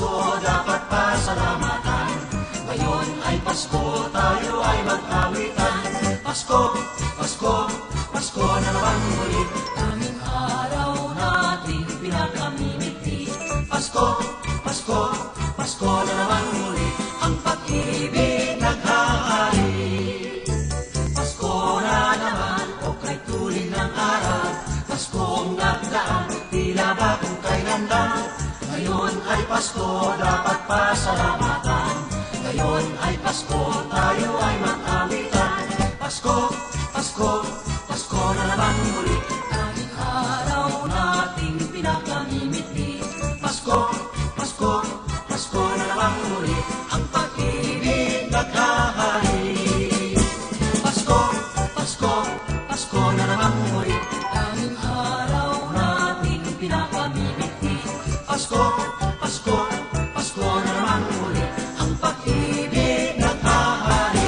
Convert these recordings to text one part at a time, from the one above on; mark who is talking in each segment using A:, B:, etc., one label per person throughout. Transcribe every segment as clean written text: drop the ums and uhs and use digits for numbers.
A: Pasko, dapat pasalamatan. Ngayon ay Pasko, tayo ay mag-awitan. Pasko, Pasko, Pasko na naman muli. Tanging araw natin pinakamimiti. Pasko, Pasko, Pasko na naman muli. Ang pag-ibig naghahari. Pasko na naman, o kay tuloy ng araw. Paskong nagdaan, tila ba kung kailan lang. Ngayon ay Pasko, dapat pasalamatan. Ngayon ay Pasko, tayo ay mag-awitan. Pasko, Pasko, Pasko na naman muli. Tanging araw nating pinakamimiti. Pasko, Pasko, Pasko na naman muli. Ang pag-ibig naghahari. Pasko, Pasko, Pasko na naman muli. Tanging araw nating pinakamimiti. Pasko, Pasko, Pasko na naman muli. Ang pag-ibig naghahari.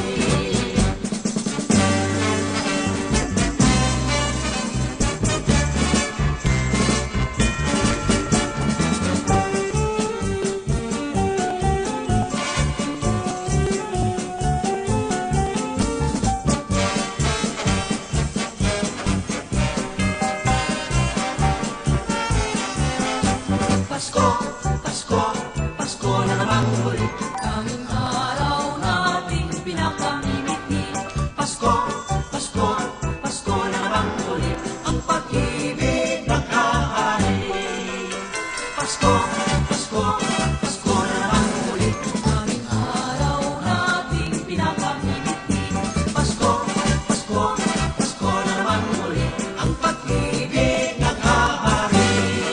A: Pasko, Pasko, Pasko na naman muli. Tanging araw nating pinakamimiti. Pasko, Pasko, Pasko na naman muli. Ang pag-ibig naghahari. Pasko, Pasko, Pasko na naman muli. Tanging araw nating pinakamimiti. Pasko, Pasko, Pasko na naman muli. Ang pag-ibig naghahari.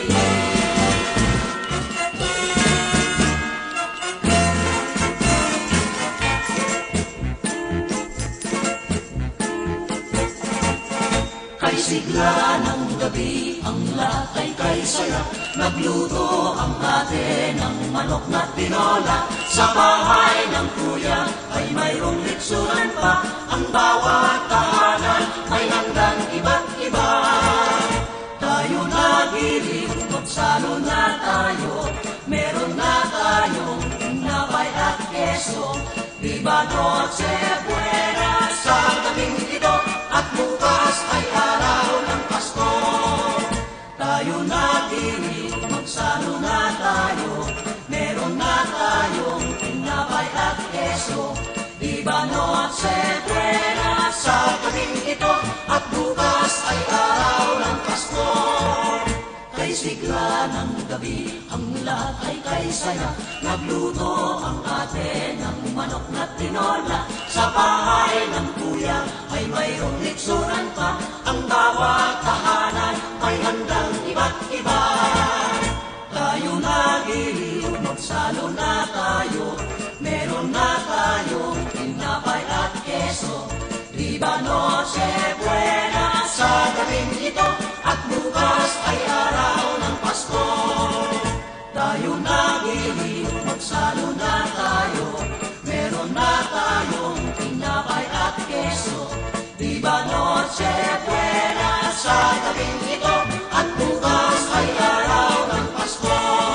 A: Kay sigla ng gabi, ang lahat ay kay saya. Nagluto ang ate ng manok na tinola. Sa bahay ng kuya ay mayroong litsuran pa. Ang bawat tahanan may handang iba't iba. Tayo nagiliw, magsalo na tayo. Meron na tayong tinapay at keso. Viva Noche Buena sa gabing ito. At bukas ay araw ng Pasko. Tayo nagiliw, magsalo na tayo. Meron na tayong tinapay at keso. Viva Noche Buena sa gabing ito. At bukas ay araw ng Pasko. Kay sigla ng gabi, ang lahat ay kay saya. Nagluto ang ate ng manok na tinola. Sa bahay ng kuya ay mayroong litsuran pa. Ang bawat tahanan may handang iba't iba. Tayo nagiliw, magsalo na tayo. Meron na tayong tinapay at keso. Viva Noche Buena sa gabing ito. At bukas ay araw ng Pasko. Tayo nagiliw, magsalo na tayo. Meron na tayong tinapay at keso. Viva Noche Buena sa gabing ito. At bukas ay araw ng Pasko.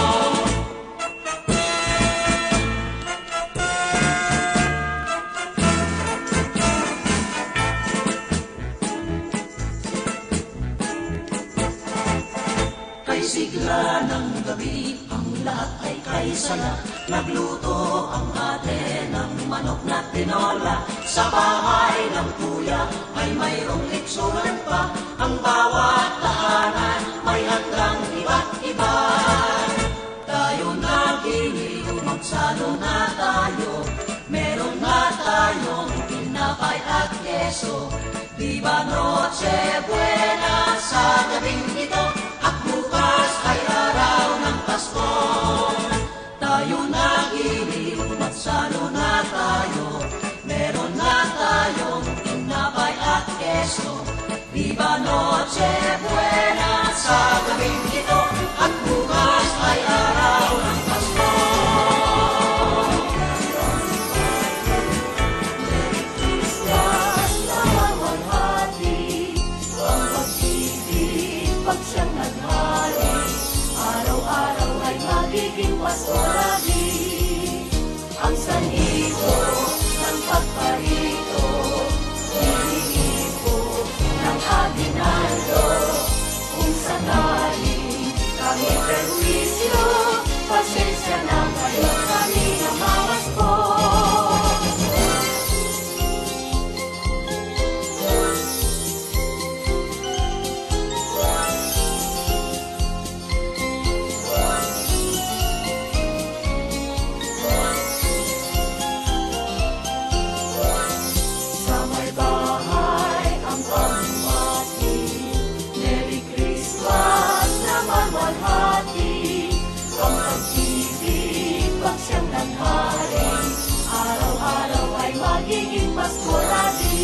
A: Kay sigla ng gabi, ang lahat ay kay saya. Nagluto ang ate ng manok na tinola. Sa bahay ng kuya ay mayroong litsuran pa. Ang bawat tahanan may handang iba't iba. Tayo nagiliw, magsalo na tayo. Meron na tayong tinapay at keso. Viva Noche Buena sa gabing ito. At bukas ay araw ng Pasko. Tayo nagiliw, magsalo na tayo. Meron na tayong tinapay at keso. Viva Noche Buena sa gabing ito. At bukas ay araw ng Pasko. Merry Christmas, namamahati. Ang pag-ibig, pag siyang naghari. Araw-araw ay magiging Pasko.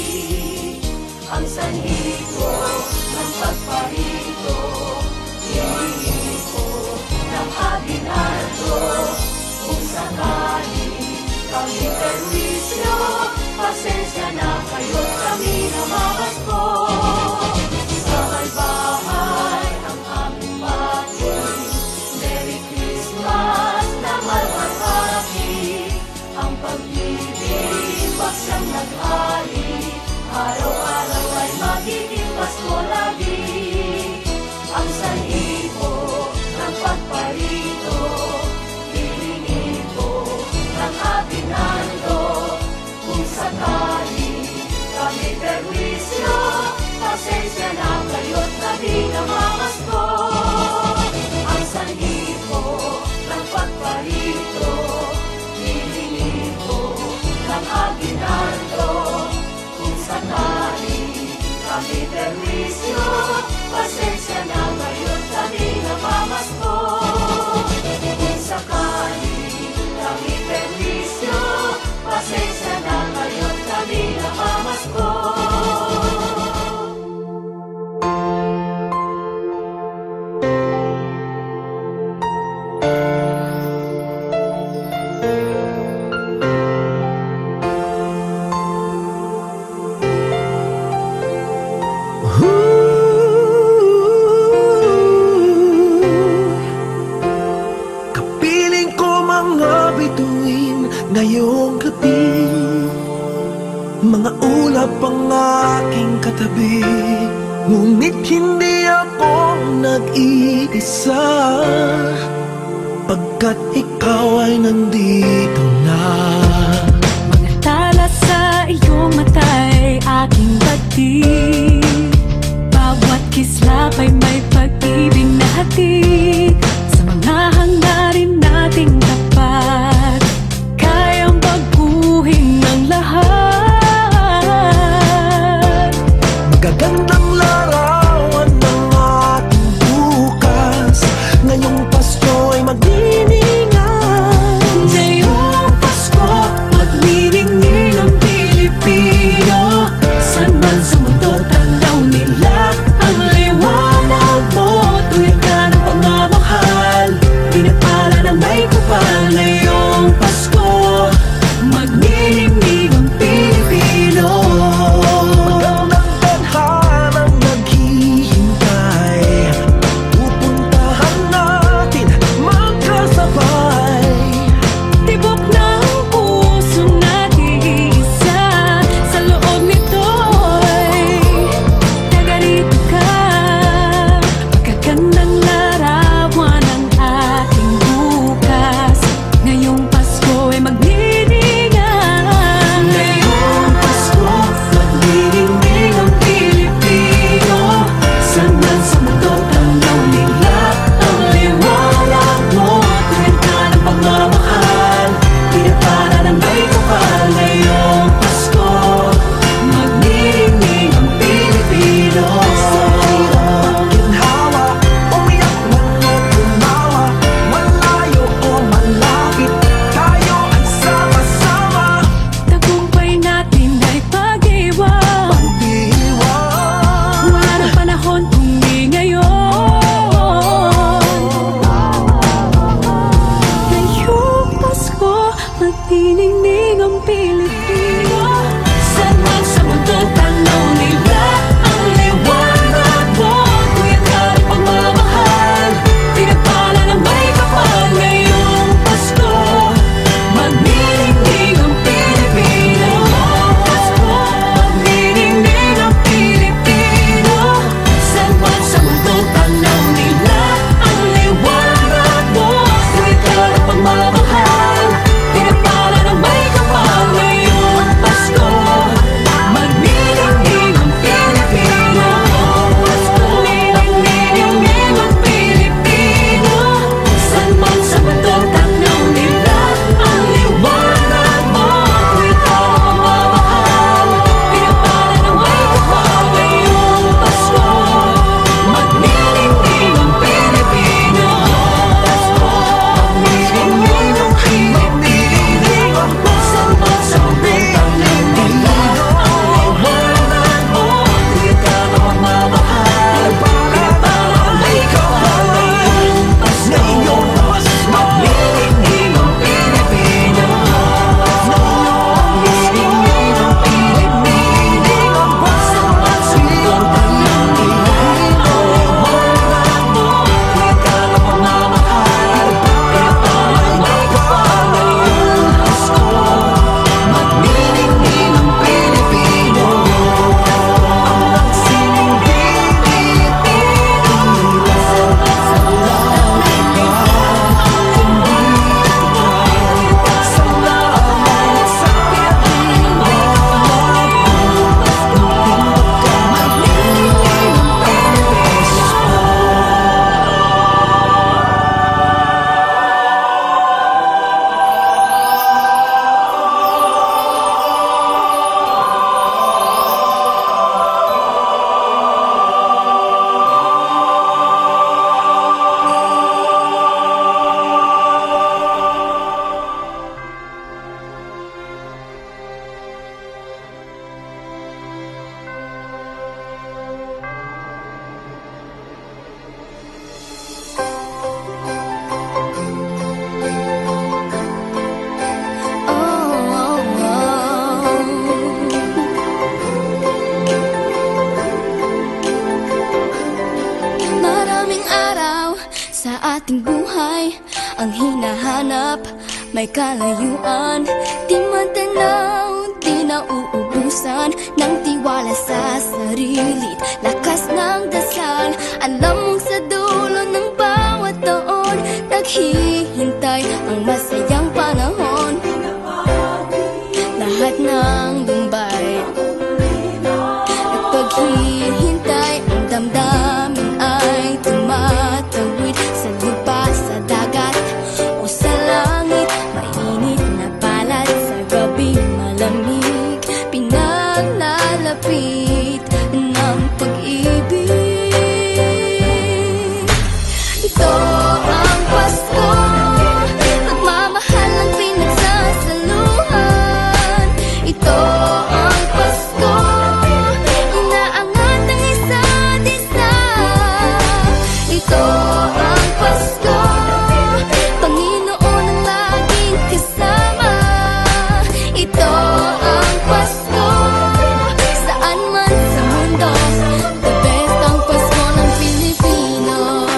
A: Ang sanhi ko ng pagparito, hinihingi ko ng aginaldo. Kung sakali kami perwisyo, pasensya na kayo't kami namamas ko. Sa may bahay ang aming batin, Merry Christmas na malwalhati. Ang pag-ibig wag siyang naghali, araw-araw ay magiging Pasko lagi. Ang sanhi ko ng pagparito, hihingi ko ng aginaldo. Kung sakali kami perwisyo, pasensya na kayo't kami namamas ko. Ang sanhi ko ng pagparito, hihingi ko ng aginaldo. Kung sakali kami perwisyo, pasensya na kayo't kami namamas ko. Kung sakali kami perwisyo, pasensya na kayo't kami namamas ko.
B: Kapiling ko mga bituin ngayong gabi, mga ulap ang aking katabi, ngunit hindi ako nag-iisa, pagkat ikaw ay nandito na.
C: Mga tala sa iyong mata'y aking batid, bawat kislap ay may pag-ibig na hatid. Sa mga hangarin nating tapat, kayang baguhin ang lahat.
B: Magagandang larawan ng ating bukas, ngayong Pasko ay magdiningan.
C: Ngayong Pasko, magniningning ang Pilipino. Saan man sa mundo tanaw nila ang liwanag mo. Tuyag ka ng pagmamahal, pinapala ng may kupal. Ngayong Pasko, magniningning ang Pilipino.
B: Magandang tadhanang naghihintay, pupuntahan natin magkasabay.
C: Tibok ng puso nag-iisa, sa loob nito'y tagarito ka. Magagandang larawan ang ating bukas, ngayong Pasko ay magniningan. Ngayong Pasko, magniningning ang Pilipino. Saan man sa mundo tanaw nila ang liwanag mo. Tuyad ka ng pagmamahal, pinapala ng may kapal. Ngayong Pasko, magniningning ang Pilipino.
B: Sa hirap ginhawa, umiyak man o tumawa, malayo o malapit, tayo ay sama-sama.
C: Tagumpay natin ay pag-iwan,
B: Pag-iwan,
C: wala ng panahon kung di ngayon. Ngayong Pasko, magniningning ang Pilipino. Saan man sa mundo tanaw nila ang liwanag mo. Tuyag ka ng pagmamahal, pinapala ng may kapal. Ngayong Pasko, magniningning ang Pilipino. Pasko, magniningning ang Pilipino. Saan man sa mundo tanaw nila ang liwanag mo. Tuyag ka ng pagmamahal, pinapala ng may kapal. Ngayong
D: ating buhay ang hinahanap, may kalayuan, di man tanaw, di nauubusan ng tiwala sa sarili't lakas ng dasal. Alam mong sa dulo ng bawat taon, naghihintay ang masayang panahon. Lahat ng lumbay at paghihintay, ang damdamin ay tumatawid sa lupa, sa dagat o sa langit. Mainit na palad sa gabi, malamig, pinaglalapit ng pag-ibig. Ito ang Pasko, pagmamahal ang pinagsasaluhan. Ito ang Pasko, inaangat ang isa't isa. Ito ang Pasko, Panginoon ang laging kasama. Ito ang Pasko, saan man sa mundo, the best ang Pasko ng Pilipino.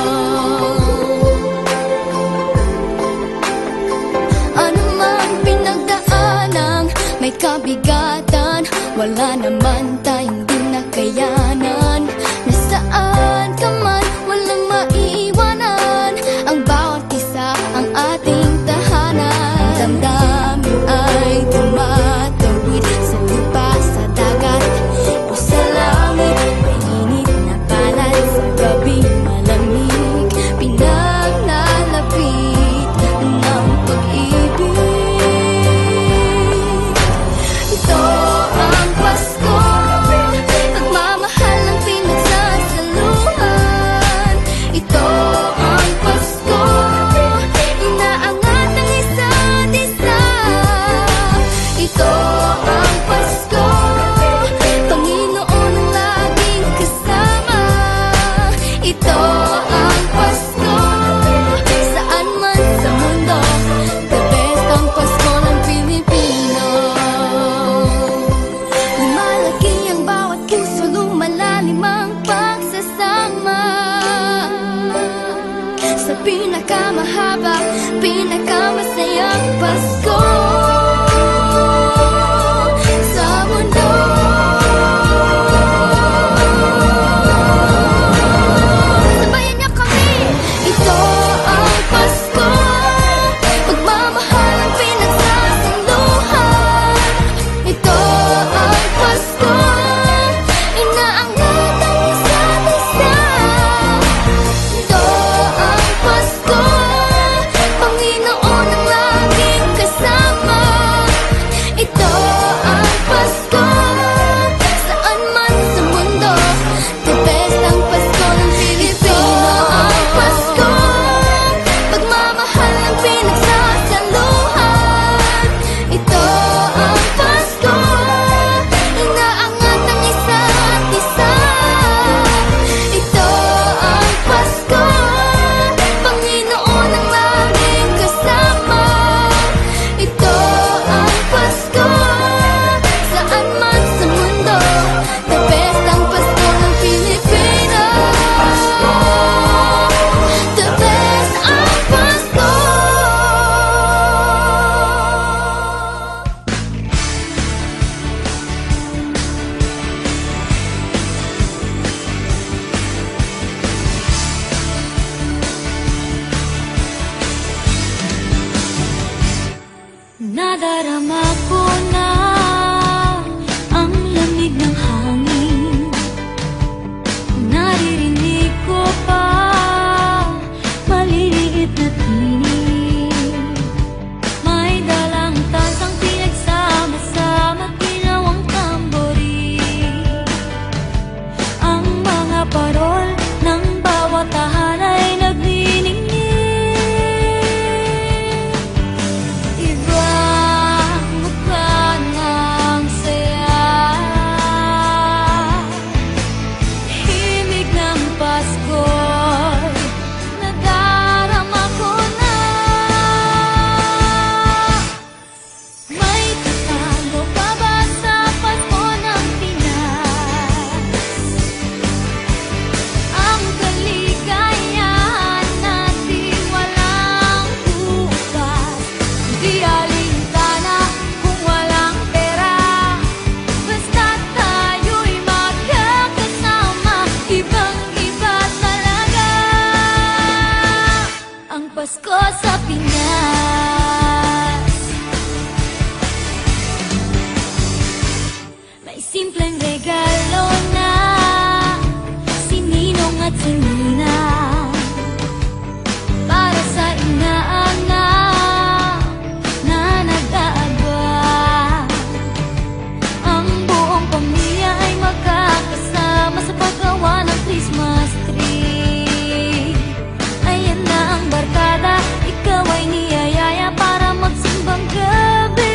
D: Ano man pinagdaanang may kabigatan, wala naman tayong di nakayanan. Nasaan ka man, walang maiiwanan, ang bawat isa ang ating tahanan. Damdamin ay tumatawid sa lupa, sa dagat o sa langit. Mainit na palad sa gabi, malamig, pinaglalapit ng pag-ibig. Ito ang Pasko, pagmamahal ang pinagsasaluhan. Ito ang Pasko, inaangat ang isa't isa. Ito ang Pasko, Panginoon ang laging kasama. Ito ang Pasko, saan man sa mundo, the best ang Pasko ng Pilipino. Lumalaki ang bawat puso, lumalalim ang pagsasama sa pinakamahaba, pinakamasayang Pasko sa mundo. Sabayan niyo kami! Ito ang Pasko, pagmamahal ang pinagsasaluhan. Ito ang Pasko, inaangat ang isa't isa. Ito ang Pasko, Panginoon ang laging kasama. Ito ang Pasko, saan man sa mundo, the best ang Pasko ng Pilipino. Ito ang Pasko, pagmamahal ang pinagsasaluhan. Ito ang Pasko, inaangat ang isa't isa. Ito ang Pasko, Panginoon ang laging kasama. Ito ang Pasko, saan man sa mundo, the best ang Pasko ng Pilipino. The best ang Pasko.
C: Nadarama ko na ang lamig ng hangin, naririnig ko pa maliliit na tinig. May dalang tasang pinagsama-sama, ginawang tamborin. Ang mga parol ng bawat tahan ay nagniningning. Ibang mukha
D: regalo na si Ninong at si Nina para sa inaanak na nag-aaba. Ang buong pamilya ay magkakasama sa paggawa ng Christmas tree. Ayan na ang barkada, ikaw ay niyayaya para magsimbang gabi.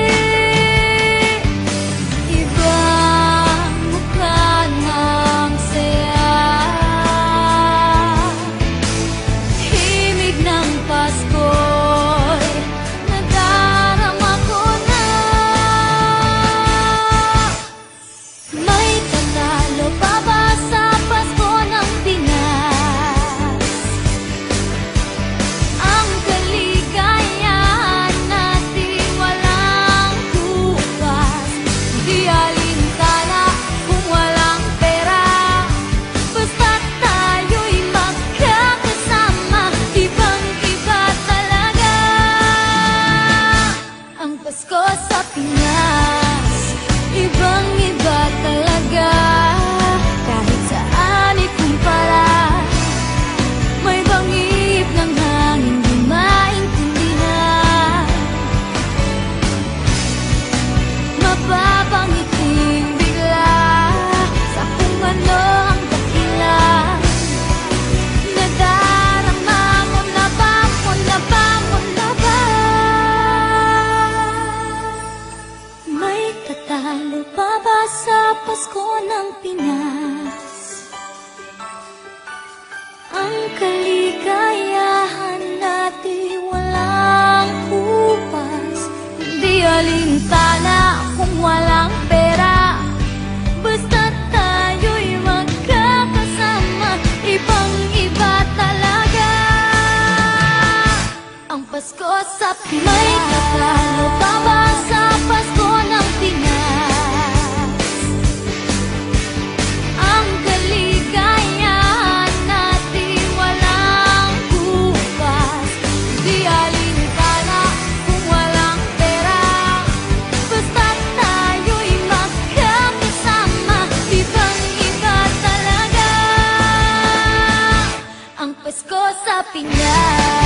D: Ibang mukha ng saya, himig ng Pasko'y nadarama ko na. May tatalo pa ba sa Pasko ng Pinas? Ang kaligayahan natin walang bukas, di alintana kung walang pera, basta't tayo'y magkakasama. Ibang-iba talaga ang Pasko sa Pinas. Ibang-iba talaga, kahit saan ikumpara. May bangib ng hangin, di maintindihan. Mapapangiting bigla sa kung ano ang dahilan. Nadarama mo na ba, mo na ba, mo na ba? May tatalo pa ba sa Pasko ng Pinas? Ang kaligayahan natin walang upas, di alintana kung walang pera, basta't tayo'y magkakasama. Ibang-iba talaga ang Pasko sa Pinas. May tatalo pa ba sa Pasko ng Pinas? Ang kaligayahan natin walang bukas, di alintana kung walang pera, basta't tayo'y magkakasama. Ibang-iba talaga ang Pasko sa Pinas.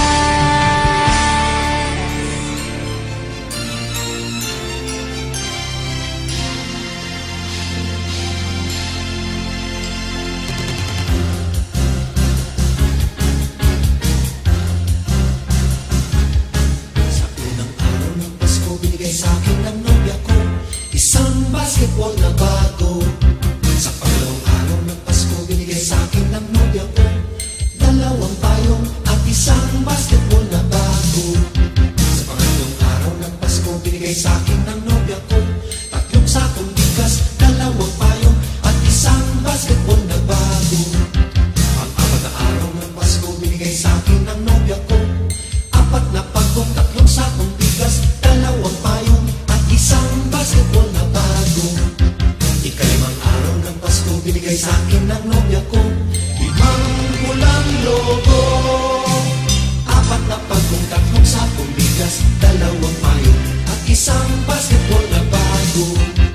B: Sa unang araw ng Pasko, binigay sa akin ng nobya ko isang basketball na bago. Sa pangalawang araw ng Pasko, binigay sa akin ng nobya ko dalawang payong at isang basketball na bago. Sa pangatlong araw ng Pasko, binigay sa akin ng nobya ko tatlong sakong bigas, dalawang payong at isang basketball na bago. Pang-apat na araw ng Pasko, binigay sa akin ng nobya ko apat na pagong, tatlong sakong bigas, dalawang payong at isang basketball na bago. Ikalimang araw ng Pasko, binigay sa akin ng nobya ko limang pulang logo, apat na pagong, tatlong sakong bigas, dalawang payong at isang basketball na bago.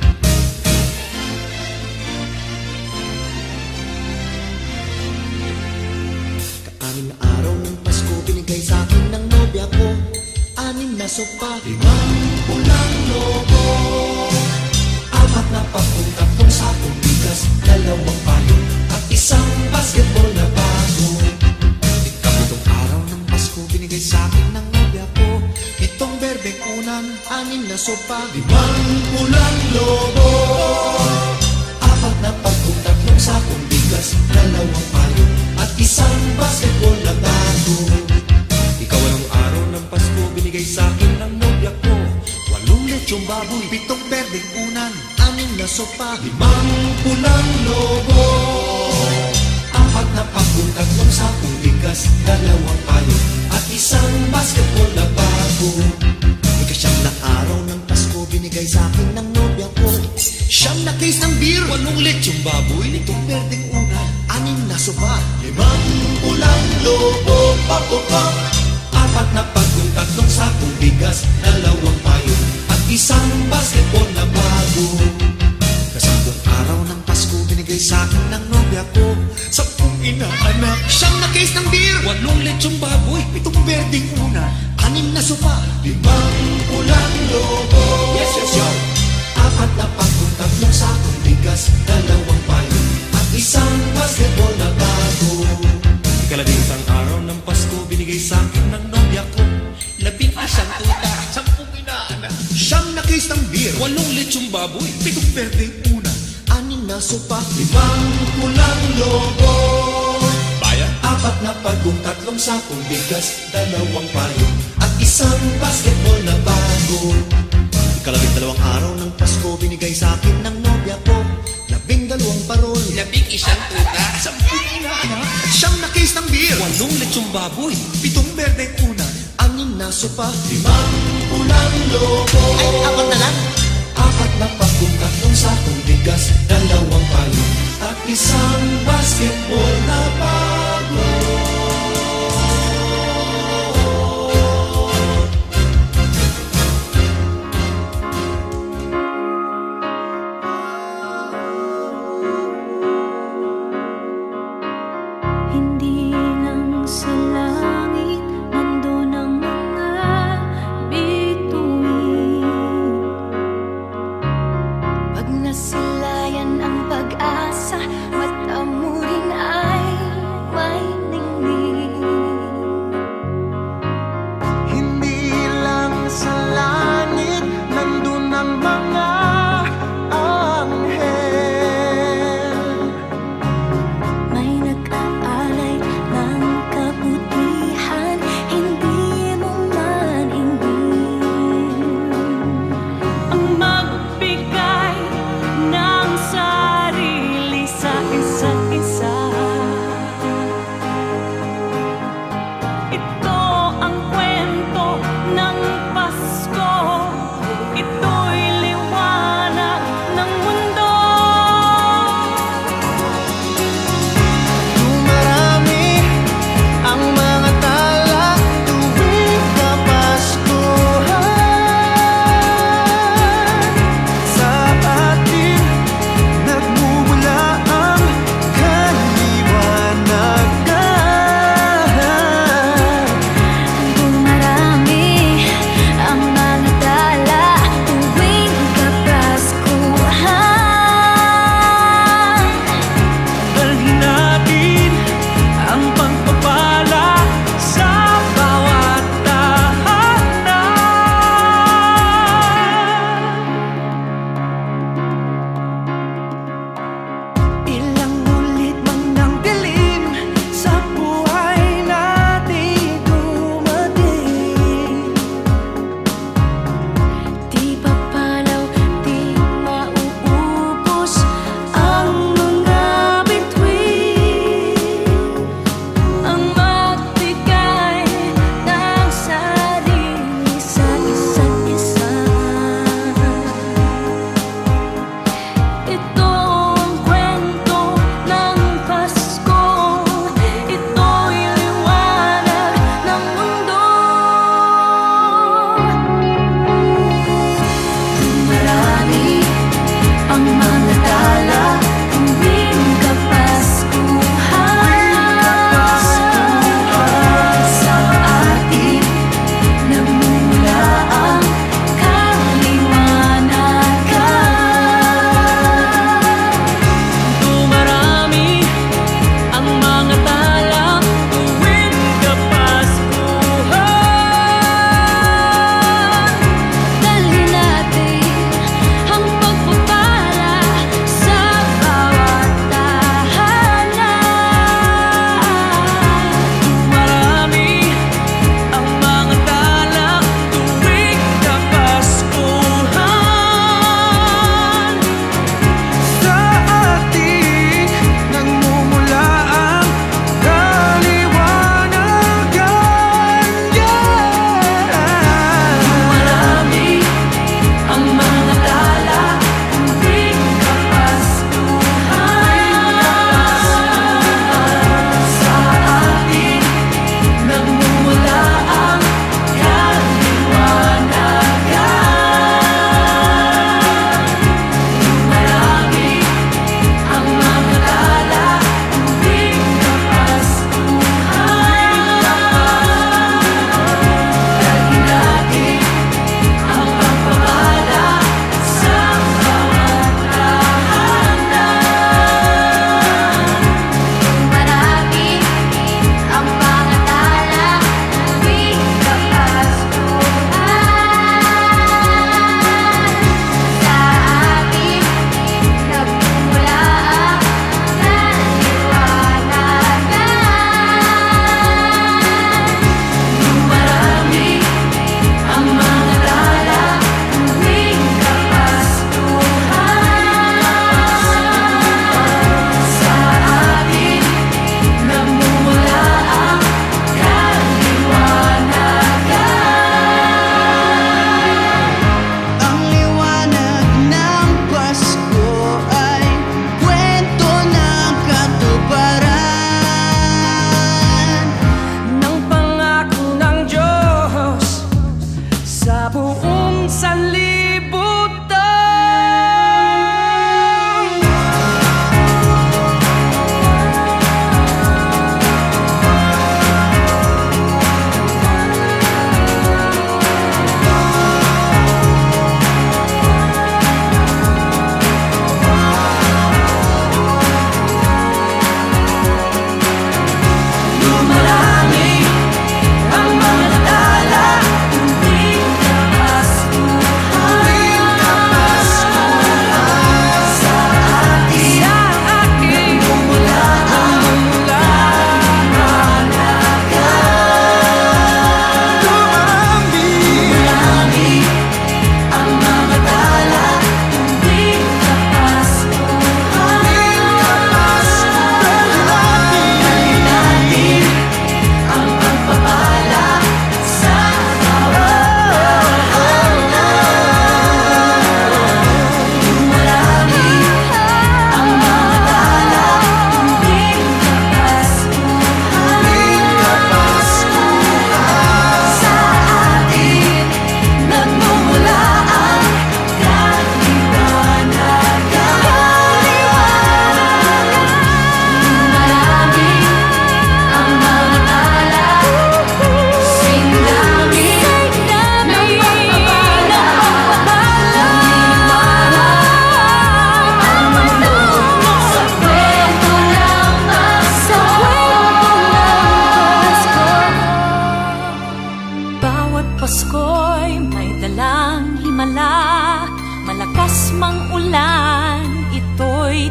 B: Kaanim na araw ng Pasko, binigay sa akin ng nobya ko anim na sopa, limang pulang logo, apat na pagong, tatlong sakong bigas, dalawang payong at isang basketball na bago. Ikapitong araw ng Pasko, binigay sa akin ng nobya ko itong berbeng unan, anim na sopa, limang pulang logo, apat na pagong, tatlong sakong bigas, dalawang payong at isang basketball na bago. Ikawalang araw ng Pasko, binigay sa akin ng nobya ko walong lechong baboy, pitong berdeng unan, anim na sopa, limang pulang logo, apat na pagong, tatlong sakong bigas, dalawang payong at isang basketball na bago. Ikasyam na araw ng Pasko, binigay sa akin ng nobya ko siyam na case ng beer, walong lechong baboy, litong berdeng unan, anim na sopa, limang pulang logo, pop-pop, apat na pagong, tatlong sakong bigas, dalawang payong at isang basketball na bago. Kasampung araw inaanak. 9 na case ng beer,
E: 8 lechong baboy,
B: 7 berdeng una, 6 na sopa, 5 pulang lobo.
E: Yes, yes, yes.
B: 4 na pagkong, 3 sakong bigas, 2 payo, at 1 basketball na bago.
E: Ikalabing-isang araw ng Pasko, binigay sa akin ng nobya ko 11 tuta,
B: 10 inaanak. 9 na case ng beer,
E: 8 lechong baboy,
B: 7 berdeng una, 6 na sopa, 5 pulang lobo.
E: bayan.
B: 4 na pagkong, 3 sakong bigas, 2 payo, at 1 basketball na bago. Ikalabing-2 araw ng Pasko, binigay sa akin ng nobya ko 12 parol,
E: 11 tuta,
B: 10 inaanak. 9 na case ng beer,
E: 8 lechong baboy,
B: 7 berdeng una, 6 na sopa, 5 pulang lobo.
C: Ay, 4 na lang.
B: 4 na pagkong, 3 sakong bigas, 2 payo, at 1 basketball na bago.
F: Hindi lang sa langit nandun ang mga bituin.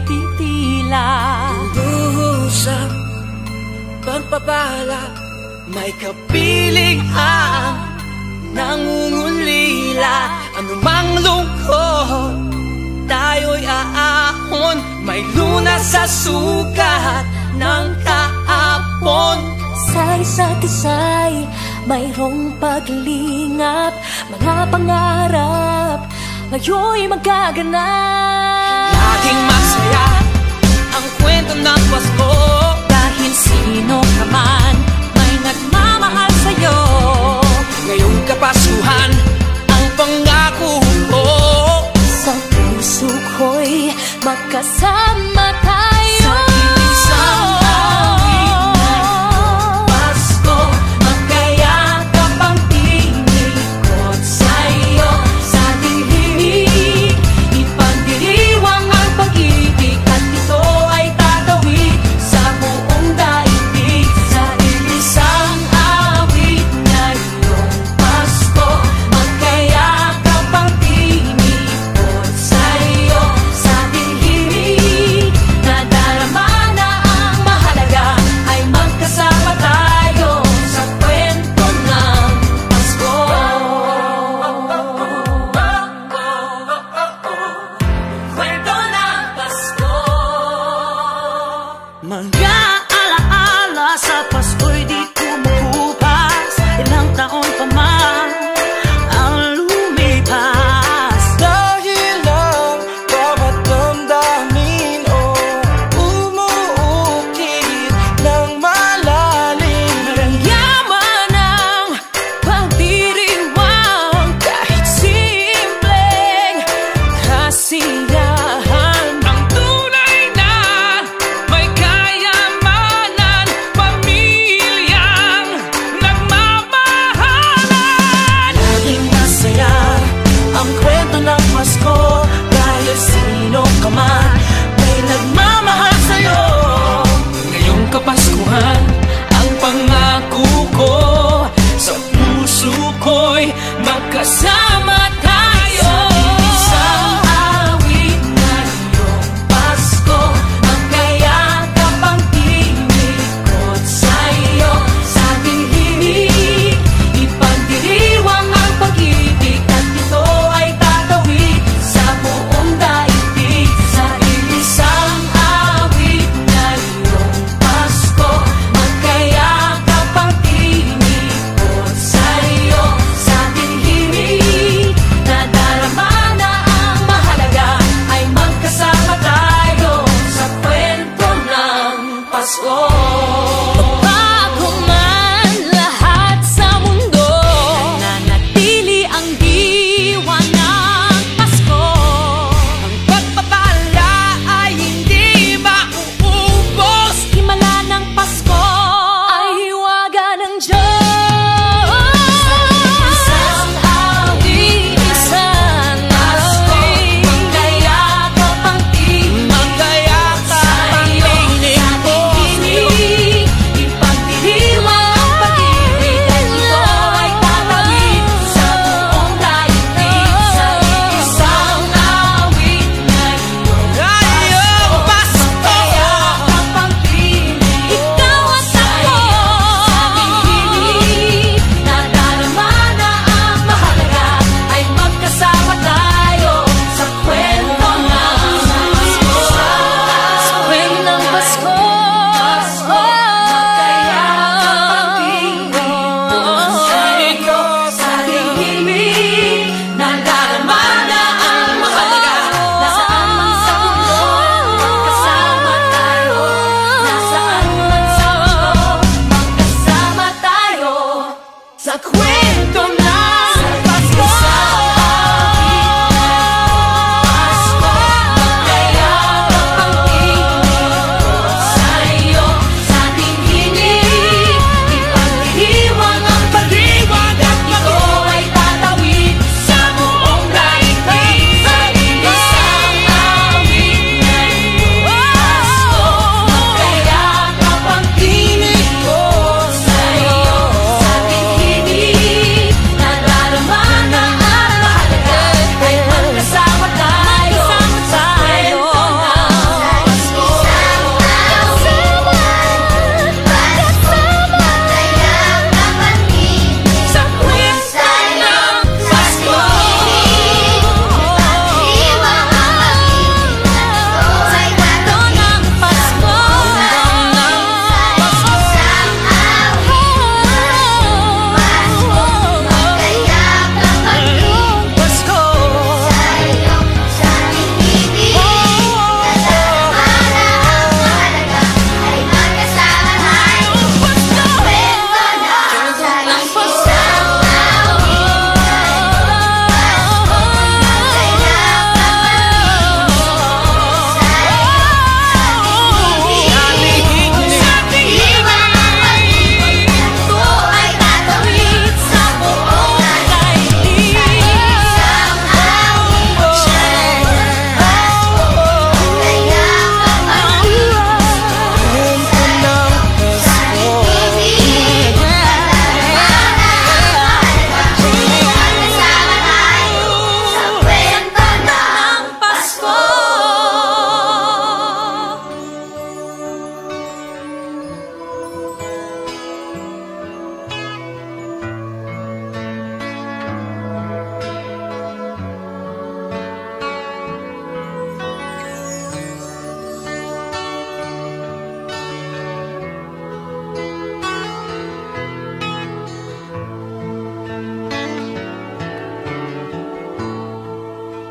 C: nagtitila.
G: Usap, pagpapala, may kapiling ang nangungulila. Anumang lungkot, tayo'y aahon. May lunas sa sukat ng kahapon.
C: Sa isa't isa'y mayroong paglingap. Mga pangarap ngayon'y magaganap.
G: Laging masaya ang kwento ng Pasko.
C: Dahil sino ka man may nagmamahal sa'yo.
G: Ngayong Kapaskuhan ang pangako ko.
C: Sa puso ko'y magkasama tayo.
G: Sa isang awit ngayong Pasko, magkayakap ang tinikot sa'yo. Sa dilig, ipagdiriwang ang pag-ibig, at ito ay tatawid sa buong daigdig. Sa isang awit ngayong Pasko, magkayakap ang tinikot sa'yo. Sa dilig,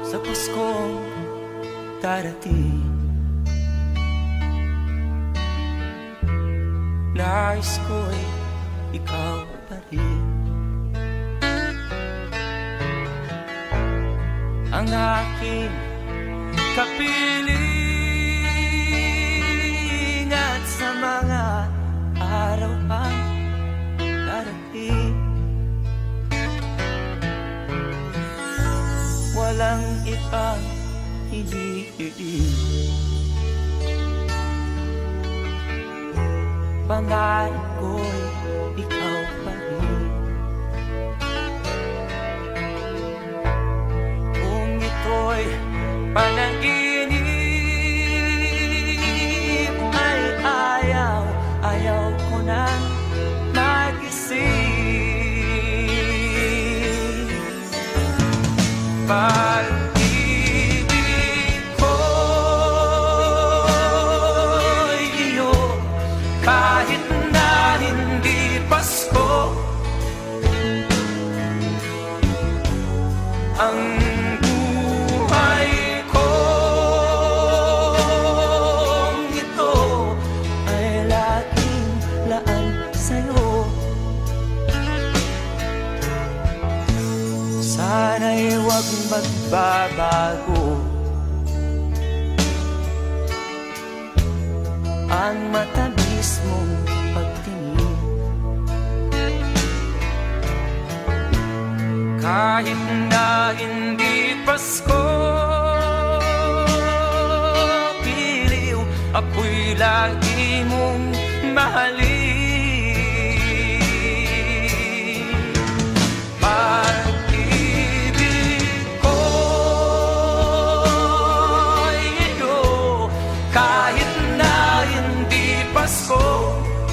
H: sa Paskong darating. Nais ko'y ikaw pa rin ang aking kapiling at sa mga araw ang darating. Walang ibang hinihiling, pangarap ko'y ikaw pa rin. Kung ito'y panaginip ay ayaw ko nang magising. Pag-ibig ko'y iyo kahit na hindi Pasko. Ang buhay kong ito ay laging laan sa'yo. Sana'y huwag magbabago ang matamis mong pagtingin. Kahit na hindi Pasko, piliw ako'y lagi mong mahalin. Pag-ibig ko'y iyo kahit na hindi Pasko.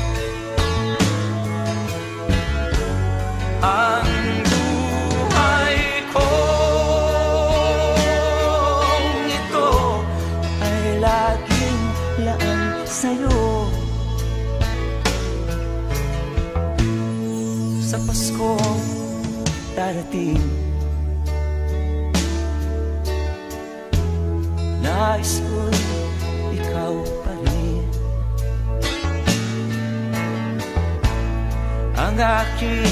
H: Ang buhay kong ito ay laging laan sa'yo. Sa Paskong darating, nais ko'y ikaw pa rin ang aking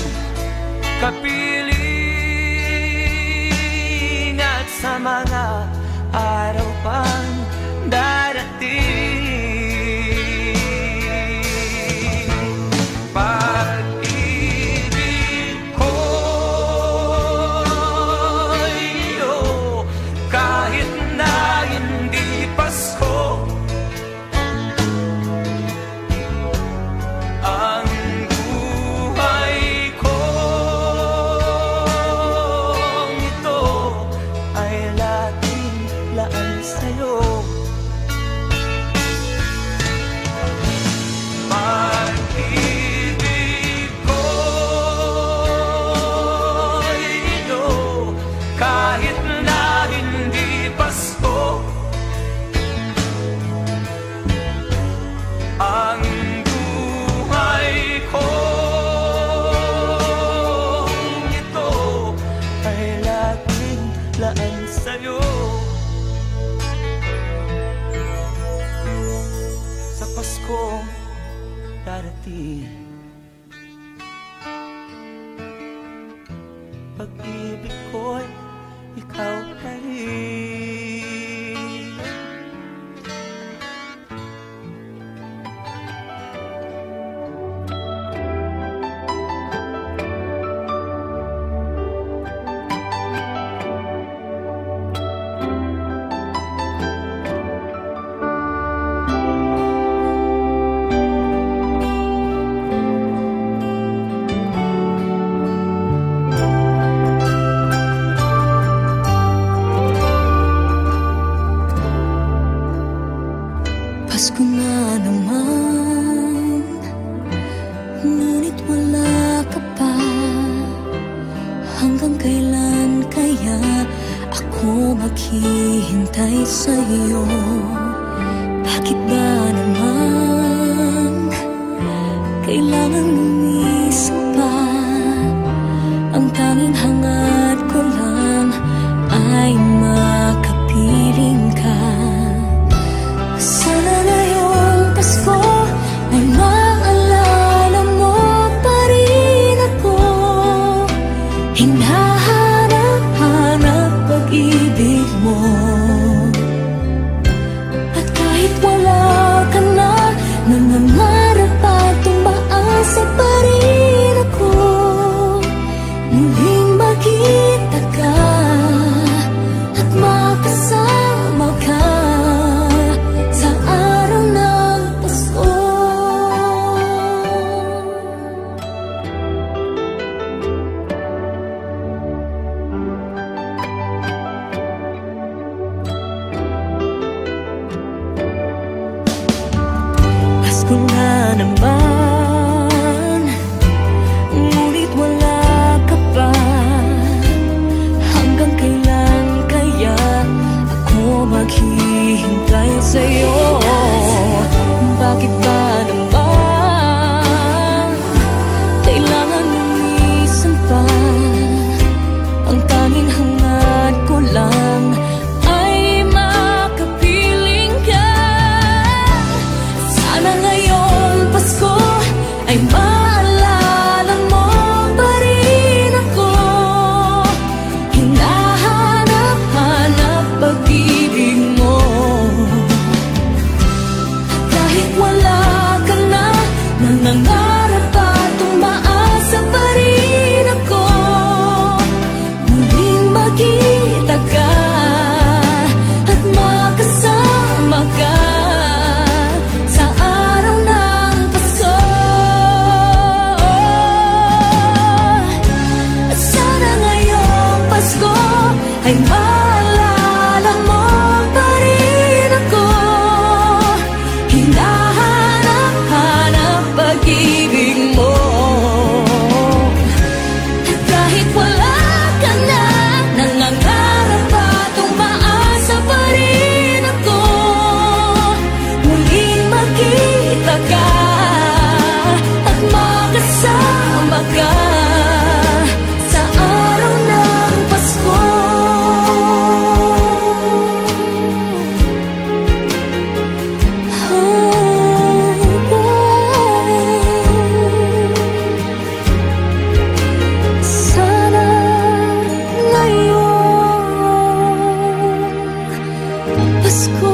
H: kapiling at sa mga araw pang darating. Pag-ibig ko'y iyo kahit na hindi Pasko. Ang buhay kong ito ay laging laan sa'yo. Pag-ibig ko'y iyo kahit na hindi Pasko. Ang buhay kong ito ay laging laan sa'yo. Sa Paskong darating, pag-ibig ko'y ikaw pa rin.
F: Pasko na naman, ngunit wala ka pa. Hanggang kailan kaya ako maghihintay sa'yo? Bakit ba naman kailangan lumisan pa? Ang tanging hangad ko lang ay naman, ngunit wala ka pa. Hanggang kailan kaya ako maghihintay sa'yo? Bakit ba naman kailangan lumisan pa? Ang tanging hangad ko lang ay makapiling ka. Sana ngayon Pasko ay maalala mo pa rin ako. Hinahanap-hanap pag-ibig mo. Kahit wala ka na, nangangarap at umaasa pa rin ako. Muling makita ka at makasama ka sa araw ng Pasko. At sana ngayong Pasko ay maalala mo pa rin ako. Hinahanap-hanap pag-ibig mo. Kahit wala ka na, nangangarap at umaasa pa rin ako. Muling makita ka at makasama ka sa araw ng Pasko. Sana ngayong Pasko.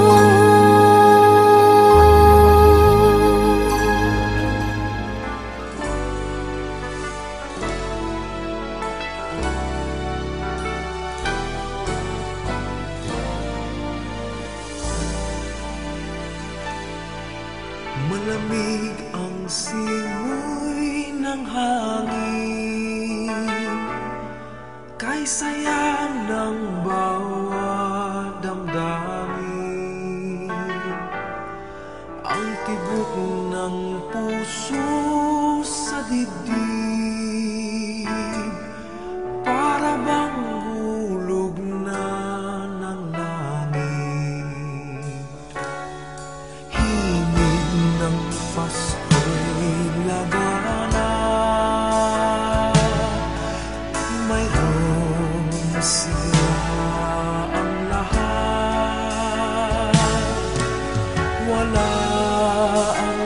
C: Malamig ang simoy ng hangin, kay sayang ng bawat damdamin. Ang tibok ng puso sa dibdib, para bang hulog na ng langit. Himig ng Pasko'y lagana, mayroong sigla ang lahat. Wala ang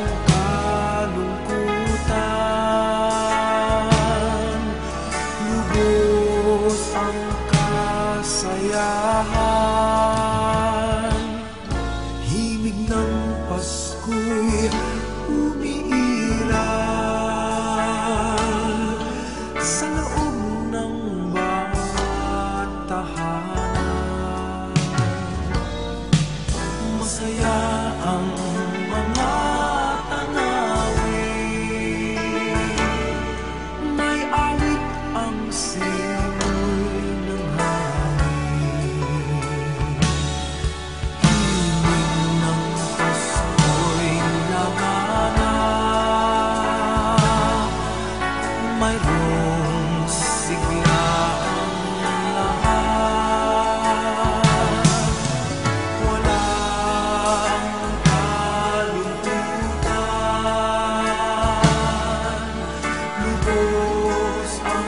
C: kalungkutan, lubos ang kasayahan. Himig ng Pasko'y umiiral sa loob ng bawat tahanan. Masaya ang mga tanawin, may awit ang simoy ng hangin. Himig ng Pasko'y lagana, mayroong sigla ang lahat. Wala ang kalungkutan, lubos ang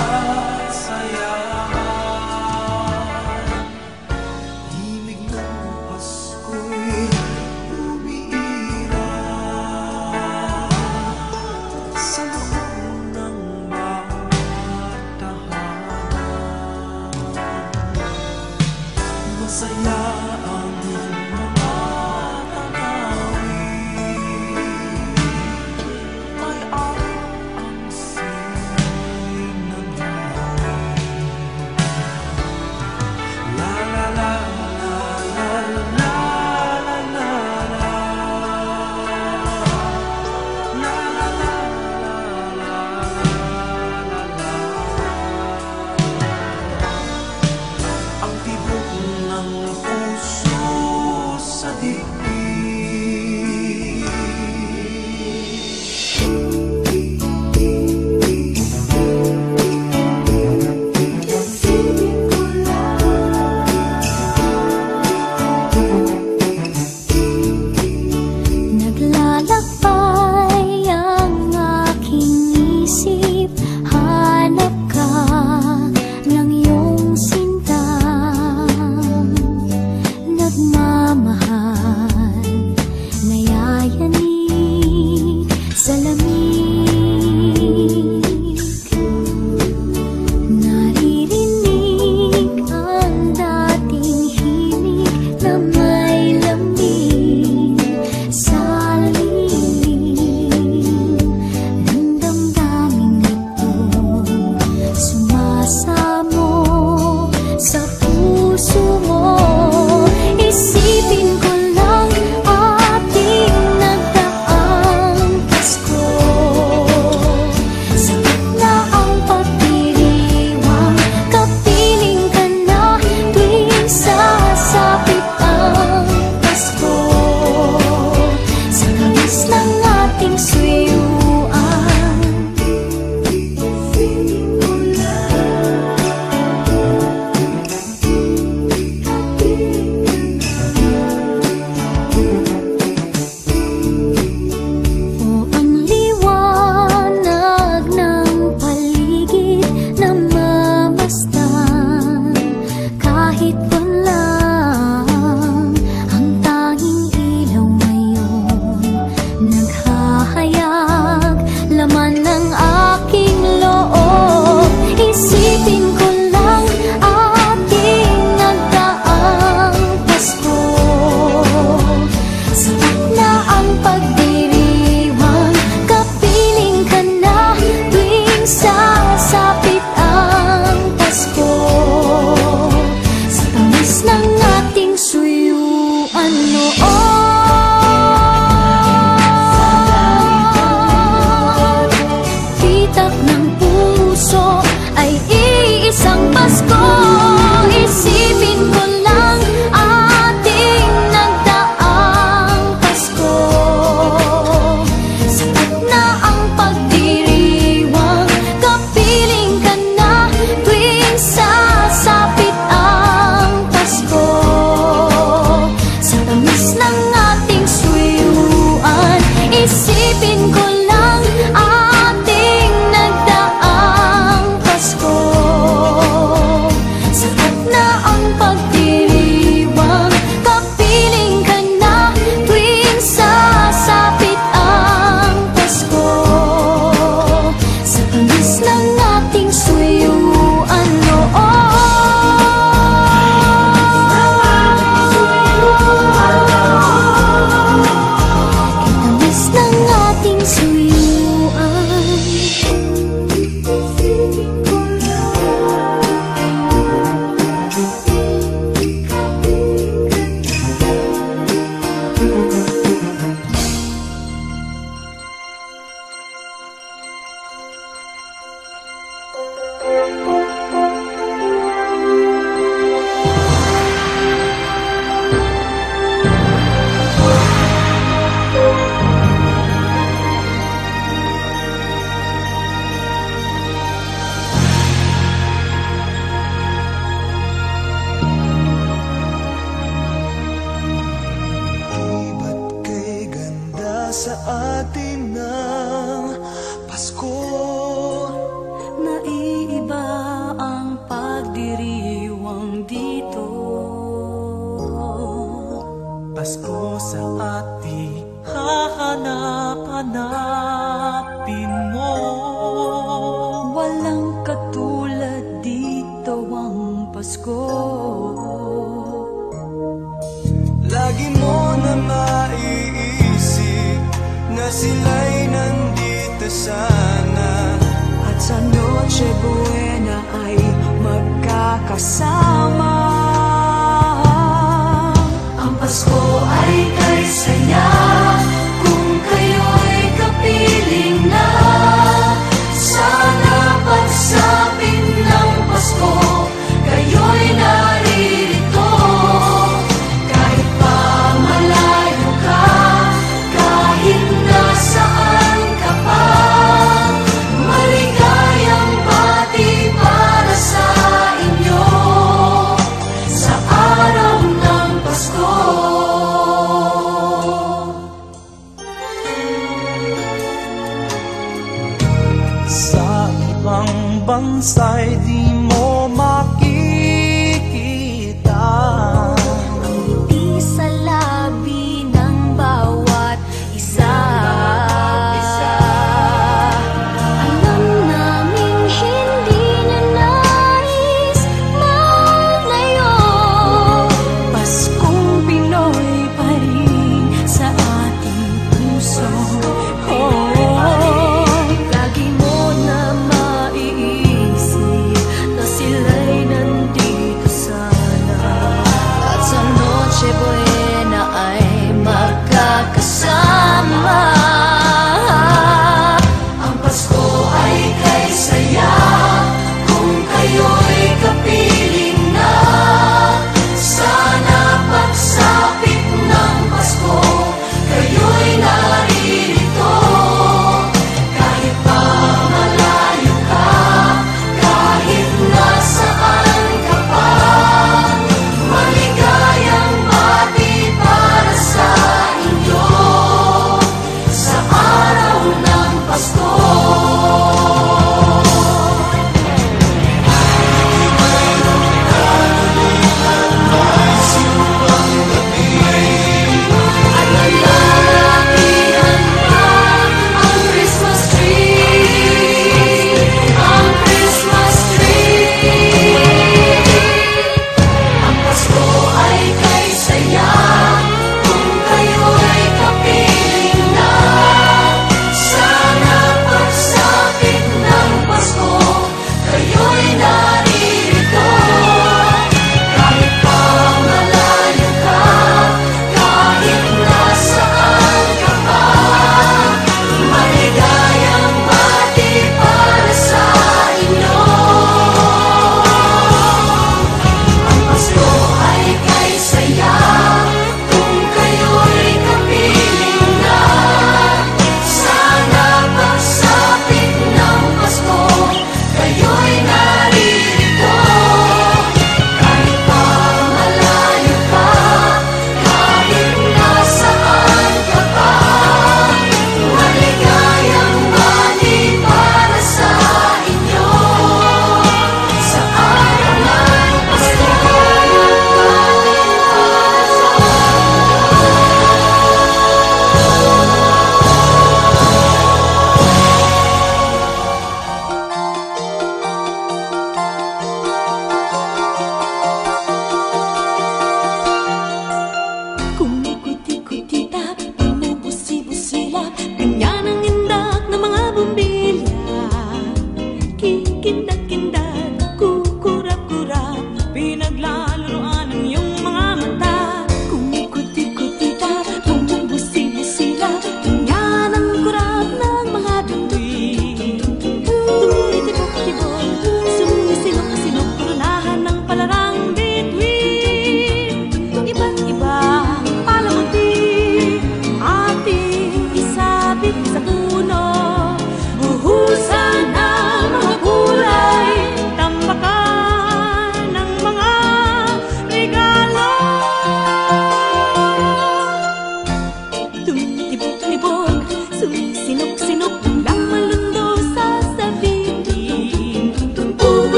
C: kasayahan. Himig ng Pasko'y umiiral sa loob ng bawat tahanan. Masaya ang mga tanawin, may awit ang simoy ng hangin. La la la la la la la la la. La la la la la la la. Ang tibok ng puso sa dibdib, Pasko sa ating hahanap-hanapin mo.
F: Walang katulad dito ang Pasko.
H: Lagi mo na maiisip na sila'y nandito sana,
C: At sa Noche Buena ay magkakasama.
F: Ang Pasko ay kay saya kung kayo'y kapiling na. Sana pagsapit ng Pasko, kayo'y naririto. Kahit pa malayo ka, kahit nasaan ka pa, maligayang bati para sa inyo.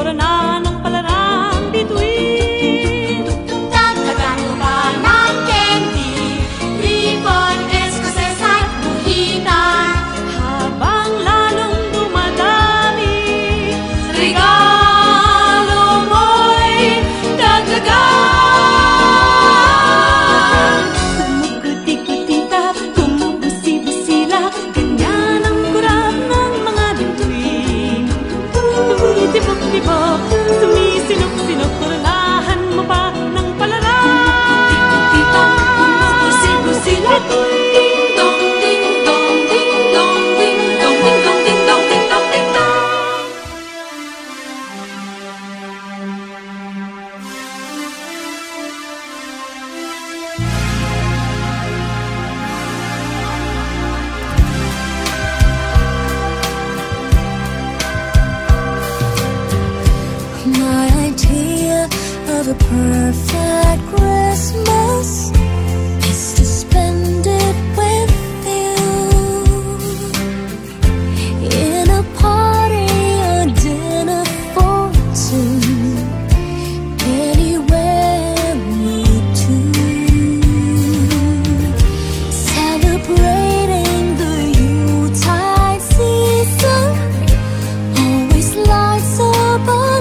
C: sinukurna ng palarang bituin.
F: Dagdagan mo pa ng candy, ribbon, escoses at buhitan.
C: Habang lalong dumadami,
F: Regalo mo'y dagdagan.
C: kumukuti-kutitap, kumubusi-busila, ganyan ang kurap ng mga bituin. Tibok-tibok, sumisinok-sinok, kurnahan mo pa ng palarang.
F: Busi-busila, ding dong, ding dong, ding dong, ding dong, ding dong, ding dong, ding dong, ding dong.
D: My idea of a perfect Christmas is to spend it with you in a party or dinner for two, anywhere we two, celebrating the Yuletide season. Always lights up our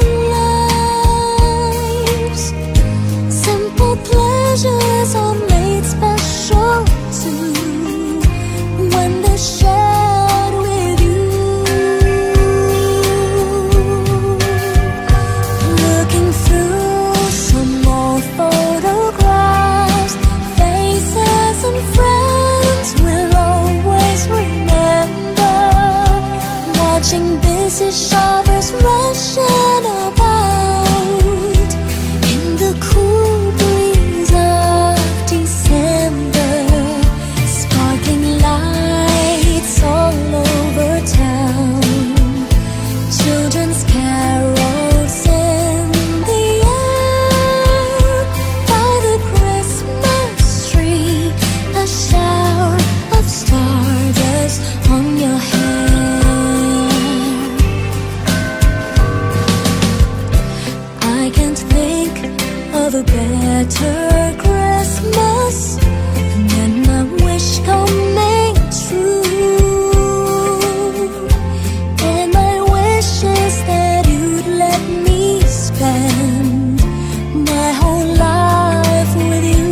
D: lives. Simple pleasures are made special too when they're shared with you. Looking through some old photographs, faces and friends we'll always remember. Watching busy shoppers rushing about in the cool breeze of December. Sparkling lights all over town. Children's carols in the air. By the Christmas tree, a shower of stardust on your hair. I can't think of a better Christmas than my wish coming true. And my wish is that you'd let me spend my whole life with you.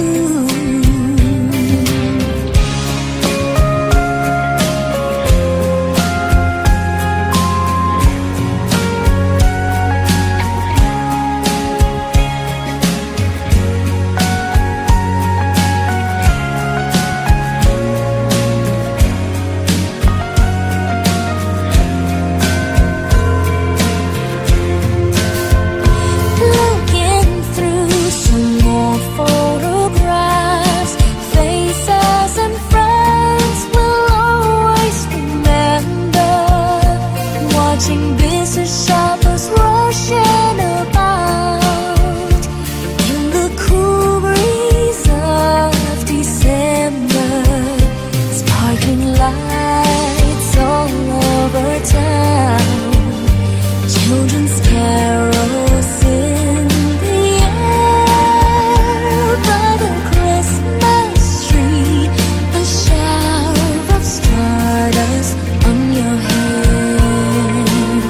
D: Looking through some old photographs, faces and friends we'll always remember. Watching busy shoppers rushing about in the cool breeze of December. Sparkling lights all over town. Children's carols in the air. By the Christmas tree, a shower of stardust on your hair.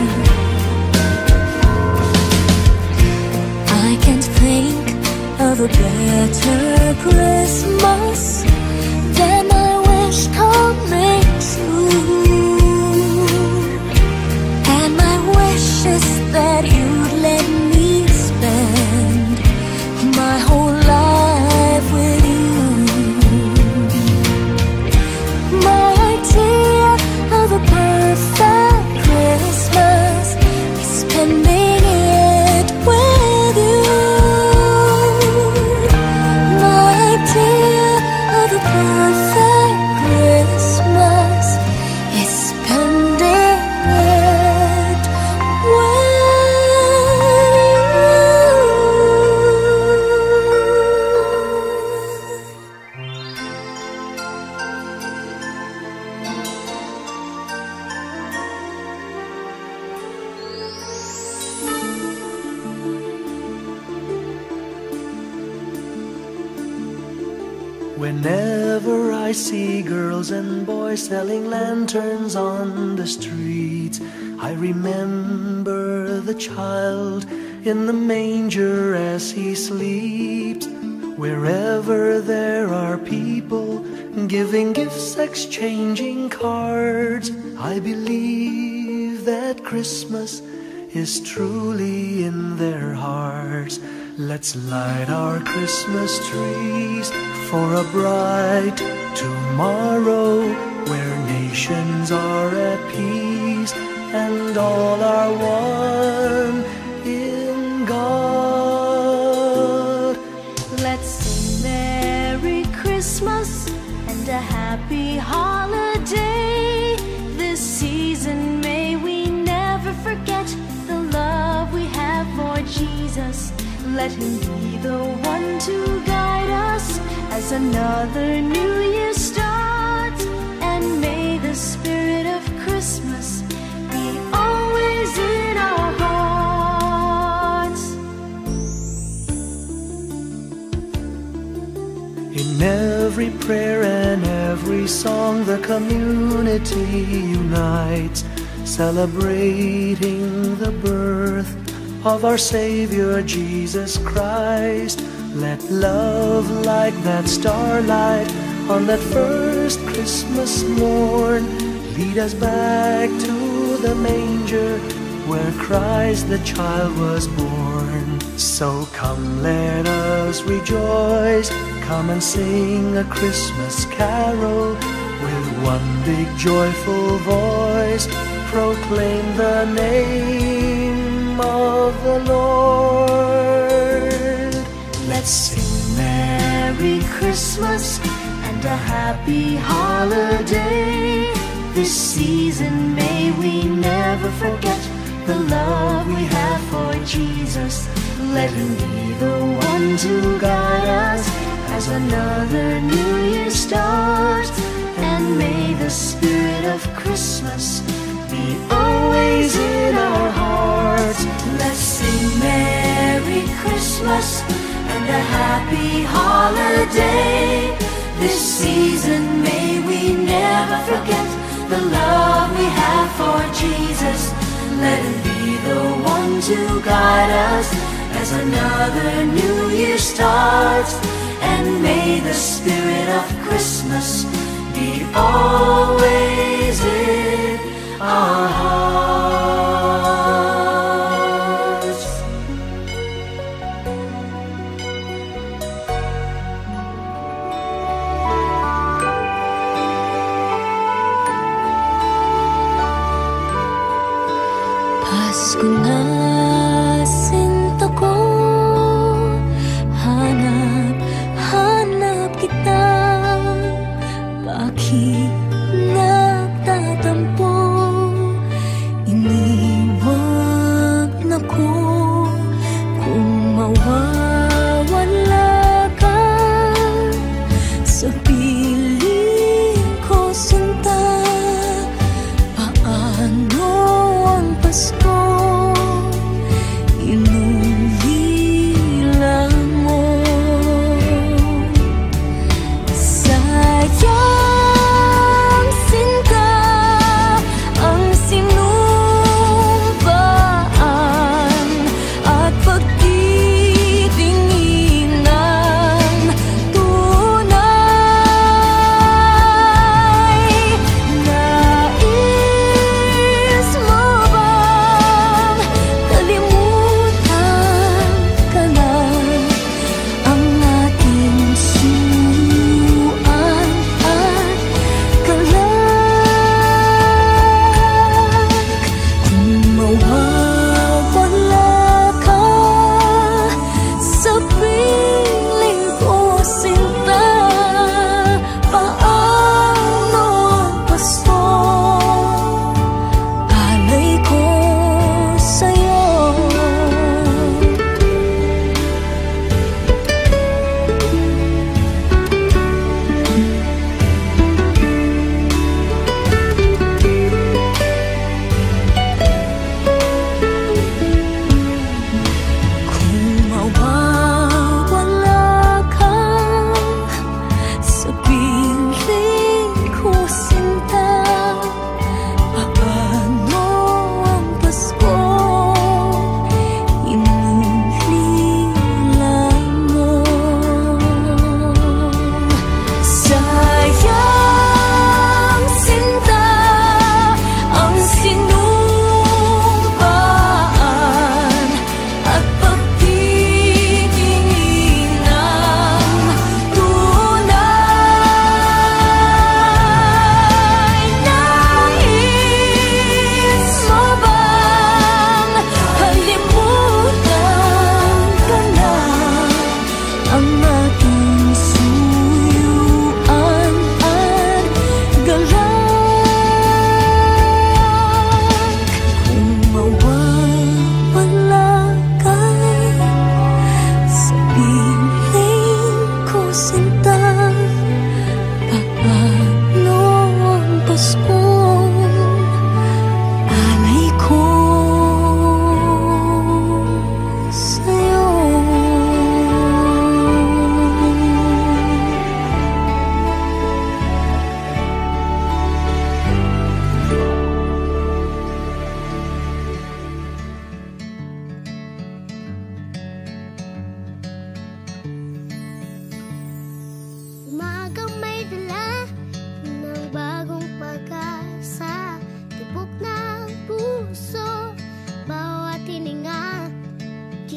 D: I can't think of a better Christmas than my wish coming true. And my wish is that you'd let me spend my whole life with you. My idea of a perfect Christmas is spending it with you. My idea of a perfect Christmas is spending it with you.
I: Whenever I see girls and boys selling lanterns on the streets, I remember the child in the manger as he sleeps. Wherever there are people giving gifts, exchanging cards, I believe that Christmas is truly in their hearts. Let's light our Christmas trees for a bright tomorrow, where nations are at peace and all are one in God.
C: Let's sing Merry Christmas and a happy holiday. This season may we never forget the love we have for Jesus. Let him be the one to guide us as another new year starts. And may the spirit of Christmas be always in our hearts.
I: In every prayer and every song, the community unites, celebrating the birth of our Savior Jesus Christ. Let love like that starlight on that first Christmas morn lead us back to the manger where Christ the child was born. So come, let us rejoice, come and sing a Christmas carol with one big joyful voice, proclaim the name of the Lord.
C: Let's sing Merry Christmas and a happy holiday. This season may we never forget the love we have for Jesus. Let him be the one to guide us as another new year starts. And may the spirit of Christmas be always in our hearts. Let's sing Merry Christmas and a happy holiday. This season may we never forget the love we have for Jesus. Let him be the one to guide us as another new year starts. And may the spirit of Christmas be always in our hearts.
D: Pasko na sinta ko, hanap kita. Bakit nagtatampo? Iniwan ako. Kung mawawala ka sa piling ko, sinta, paano ang Pasko? Inulilang mo. Sayang sinta ang sinumpaan at pag-ibig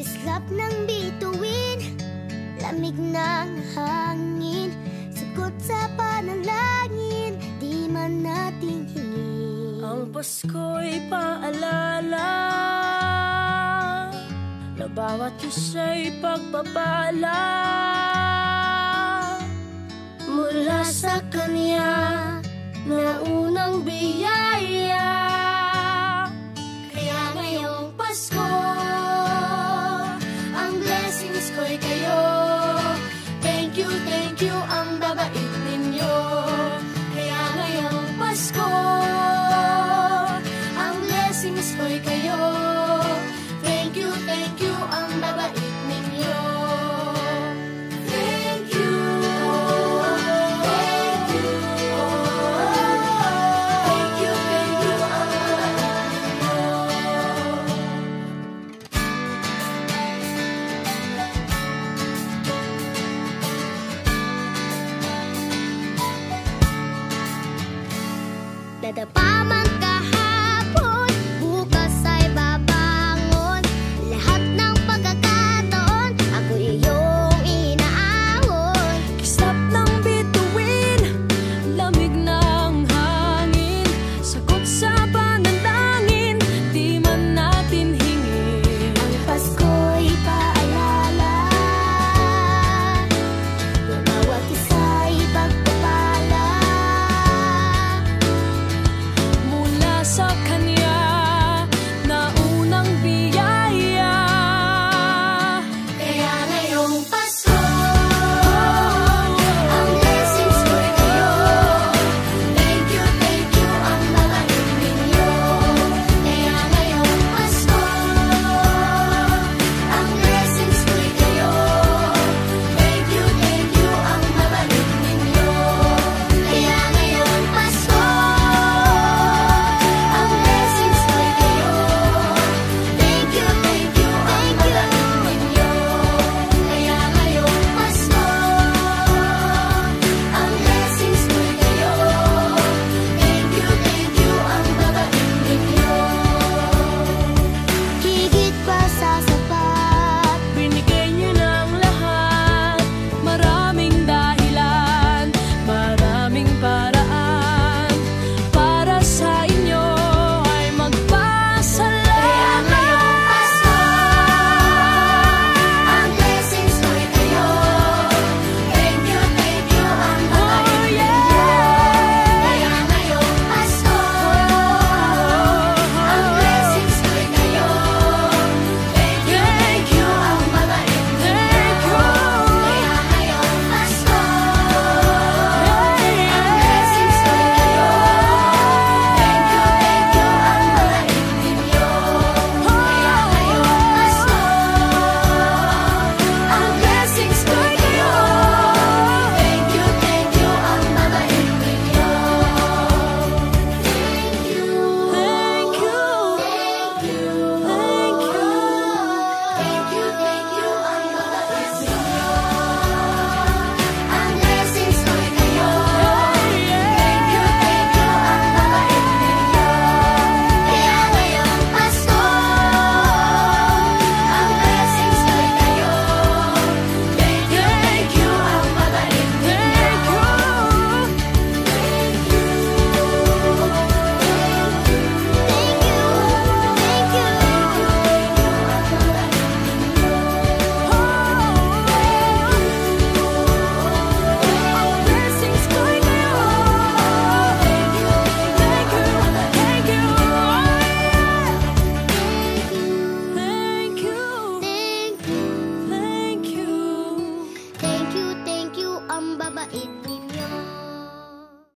D: Kislap ng bituin, lamig ng hangin, sagot sa panalangin, di man nating hingin.
C: Ang Pasko'y paalala na bawat isa'y pagpapala mula sa Kanya na unang biyaya.